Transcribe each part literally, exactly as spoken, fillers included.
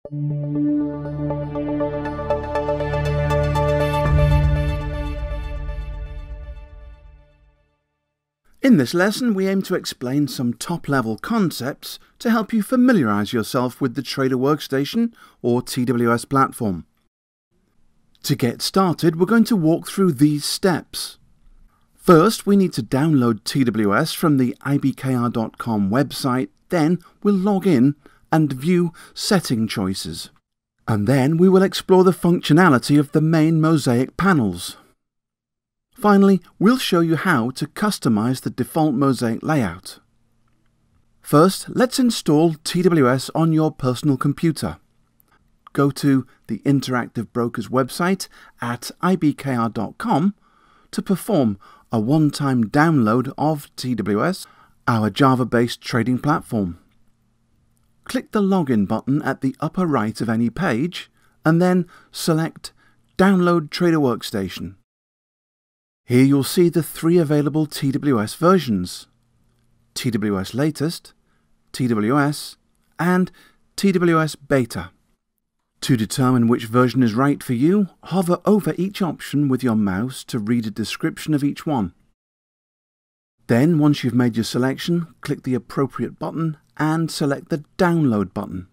In this lesson, we aim to explain some top-level concepts to help you familiarise yourself with the Trader Workstation or T W S platform. To get started, we're going to walk through these steps. First, we need to download T W S from the I B K R dot com website, then we'll log in and view setting choices. And then we will explore the functionality of the main Mosaic panels. Finally, we'll show you how to customize the default Mosaic layout. First, let's install T W S on your personal computer. Go to the Interactive Brokers website at I B K R dot com to perform a one-time download of T W S, our Java-based trading platform. Click the Login button at the upper right of any page, and then select Download Trader Workstation. Here you'll see the three available T W S versions: T W S Latest, T W S, and T W S Beta. To determine which version is right for you, hover over each option with your mouse to read a description of each one. Then, once you've made your selection, click the appropriate button and select the Download button.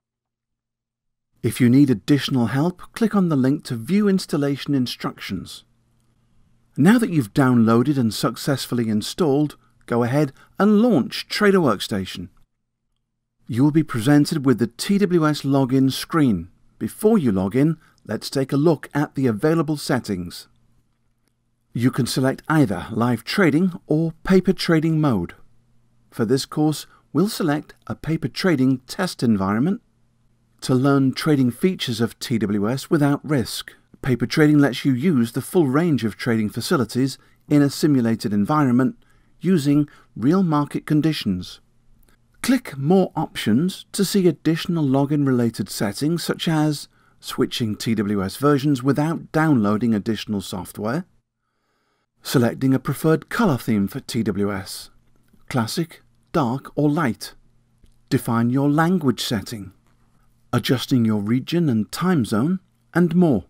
If you need additional help, click on the link to view installation instructions. Now that you've downloaded and successfully installed, go ahead and launch Trader Workstation. You will be presented with the T W S login screen. Before you log in, let's take a look at the available settings. You can select either live trading or paper trading mode. For this course, we'll select a paper trading test environment. To learn trading features of T W S without risk, paper trading lets you use the full range of trading facilities in a simulated environment using real market conditions. Click More Options to see additional login-related settings such as switching T W S versions without downloading additional software, selecting a preferred colour theme for T W S, classic, dark or light, define your language setting, adjusting your region and time zone, and more.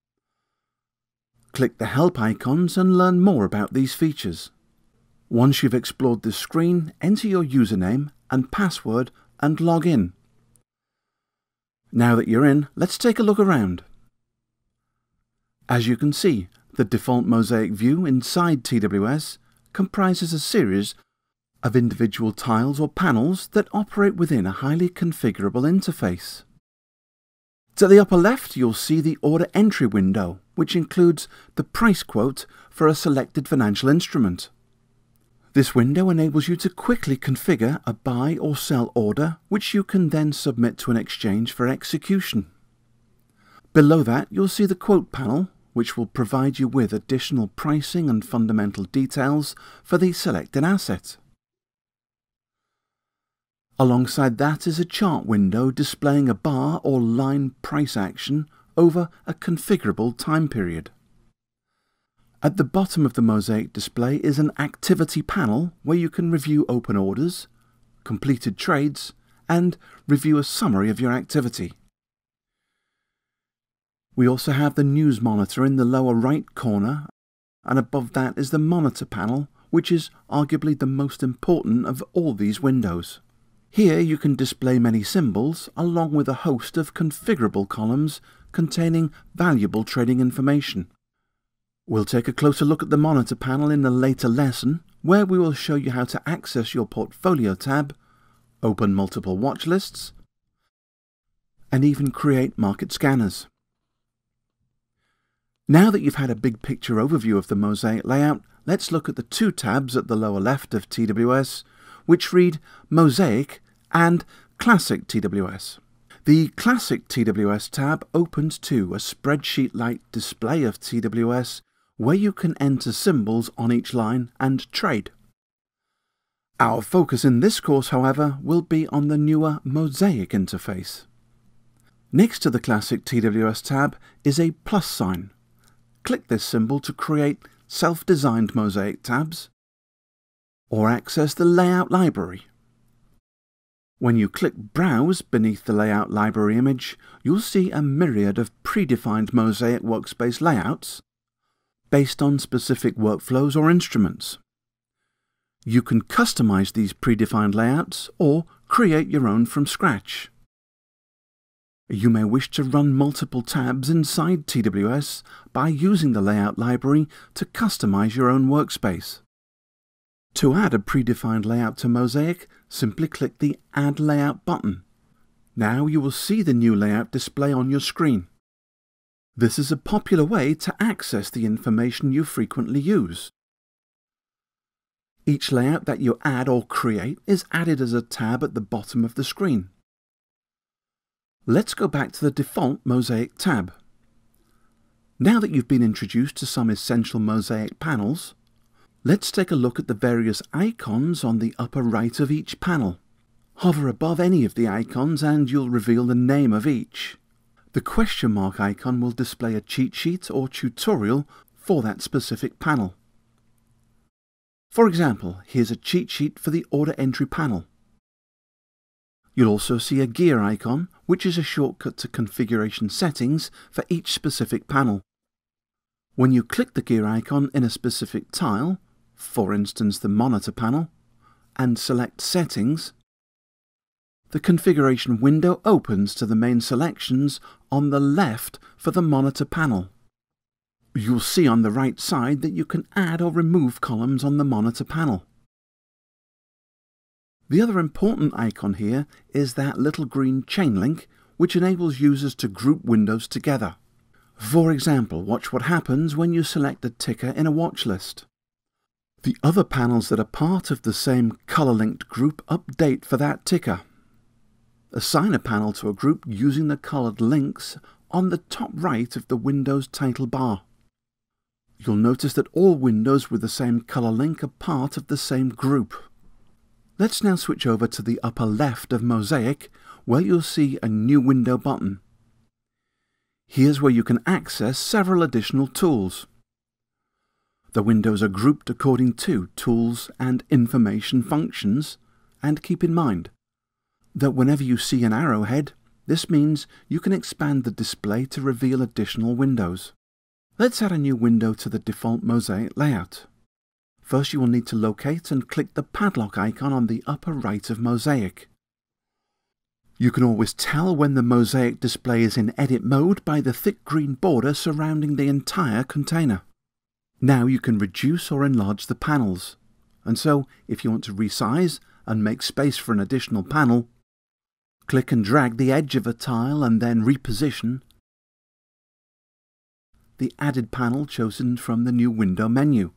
Click the help icons and learn more about these features. Once you've explored this screen, enter your username and password and log in. Now that you're in, let's take a look around. As you can see, the default Mosaic view inside T W S comprises a series of individual tiles or panels that operate within a highly configurable interface. To the upper left, you'll see the order entry window, which includes the price quote for a selected financial instrument. This window enables you to quickly configure a buy or sell order, which you can then submit to an exchange for execution. Below that, you'll see the quote panel, which will provide you with additional pricing and fundamental details for the selected asset. Alongside that is a chart window displaying a bar or line price action over a configurable time period. At the bottom of the Mosaic display is an activity panel where you can review open orders, completed trades, and review a summary of your activity. We also have the news monitor in the lower right corner, and above that is the monitor panel, which is arguably the most important of all these windows. Here you can display many symbols along with a host of configurable columns containing valuable trading information. We'll take a closer look at the monitor panel in a later lesson, where we will show you how to access your portfolio tab, open multiple watch lists, and even create market scanners. Now that you've had a big picture overview of the Mosaic layout, let's look at the two tabs at the lower left of T W S, which read Mosaic and Classic T W S. The Classic T W S tab opens to a spreadsheet-like display of T W S where you can enter symbols on each line and trade. Our focus in this course, however, will be on the newer Mosaic interface. Next to the Classic T W S tab is a plus sign. Click this symbol to create self-designed Mosaic tabs or access the layout library. When you click Browse beneath the Layout Library image, you'll see a myriad of predefined Mosaic workspace layouts based on specific workflows or instruments. You can customize these predefined layouts or create your own from scratch. You may wish to run multiple tabs inside T W S by using the Layout Library to customize your own workspace. To add a predefined layout to Mosaic, simply click the Add Layout button. Now you will see the new layout display on your screen. This is a popular way to access the information you frequently use. Each layout that you add or create is added as a tab at the bottom of the screen. Let's go back to the default Mosaic tab. Now that you've been introduced to some essential Mosaic panels, let's take a look at the various icons on the upper right of each panel. Hover above any of the icons and you'll reveal the name of each. The question mark icon will display a cheat sheet or tutorial for that specific panel. For example, here's a cheat sheet for the order entry panel. You'll also see a gear icon, which is a shortcut to configuration settings for each specific panel. When you click the gear icon in a specific tile, for instance the monitor panel, and select Settings, the configuration window opens to the main selections on the left for the monitor panel. You'll see on the right side that you can add or remove columns on the monitor panel. The other important icon here is that little green chain link, which enables users to group windows together. For example, watch what happens when you select a ticker in a watch list. The other panels that are part of the same color-linked group update for that ticker. Assign a panel to a group using the colored links on the top right of the Windows title bar. You'll notice that all windows with the same color link are part of the same group. Let's now switch over to the upper left of Mosaic, where you'll see a New Window button. Here's where you can access several additional tools. The windows are grouped according to Tools and Information functions, and keep in mind that whenever you see an arrowhead, this means you can expand the display to reveal additional windows. Let's add a new window to the default Mosaic layout. First, you will need to locate and click the padlock icon on the upper right of Mosaic. You can always tell when the Mosaic display is in edit mode by the thick green border surrounding the entire container. Now you can reduce or enlarge the panels, and so if you want to resize and make space for an additional panel, click and drag the edge of a tile and then reposition the added panel chosen from the new window menu.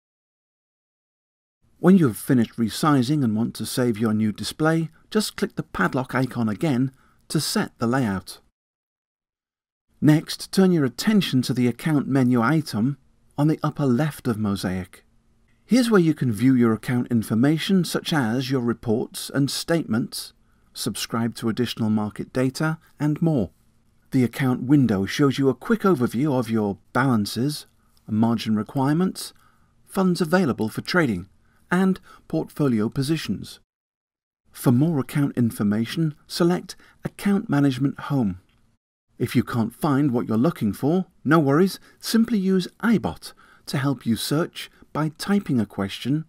When you have finished resizing and want to save your new display, just click the padlock icon again to set the layout. Next, turn your attention to the account menu item on the upper left of Mosaic. Here's where you can view your account information such as your reports and statements, subscribe to additional market data, and more. The account window shows you a quick overview of your balances, margin requirements, funds available for trading, and portfolio positions. For more account information, select Account Management Home. If you can't find what you're looking for, no worries, simply use iBot to help you search by typing a question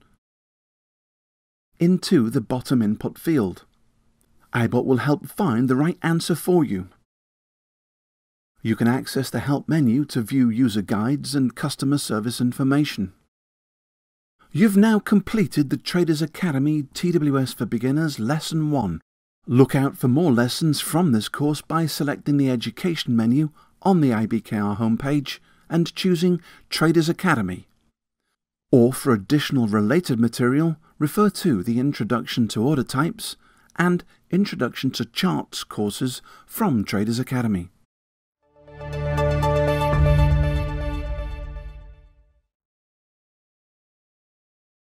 into the bottom input field. iBot will help find the right answer for you. You can access the Help menu to view user guides and customer service information. You've now completed the Traders Academy T W S for Beginners Lesson one. Look out for more lessons from this course by selecting the Education menu on the I B K R homepage and choosing Traders Academy. Or for additional related material, refer to the Introduction to Order Types and Introduction to Charts courses from Traders Academy.